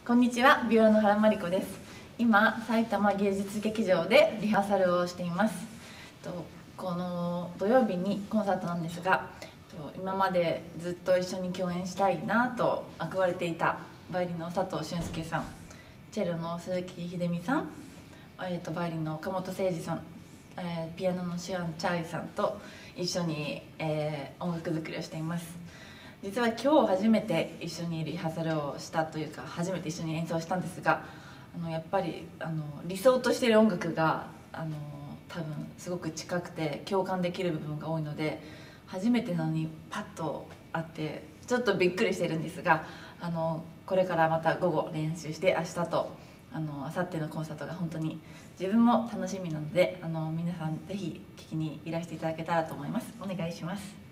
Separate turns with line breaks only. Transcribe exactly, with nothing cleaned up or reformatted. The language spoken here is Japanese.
こんにちは、ビオラの原真理子です。今、埼玉芸術劇場でリハーサルをしています。とこの土曜日にコンサートなんですが、と今までずっと一緒に共演したいなと憧れていたバイオリンの佐藤俊介さん、チェロの鈴木秀美さん、えー、とバイオリンの岡本誠二さん、えー、ピアノのシュアン・チャーリーさんと一緒に、えー、音楽作りをしています。実は今日初めて一緒にリハーサルをしたというか、初めて一緒に演奏したんですが、あのやっぱりあの理想としている音楽があの多分すごく近くて共感できる部分が多いので、初めてなのにパッと会ってちょっとびっくりしているんですが、あのこれからまた午後練習して明日とあの明後日のコンサートが本当に自分も楽しみなので、あの皆さんぜひ聴きにいらしていただけたらと思います。お願いします。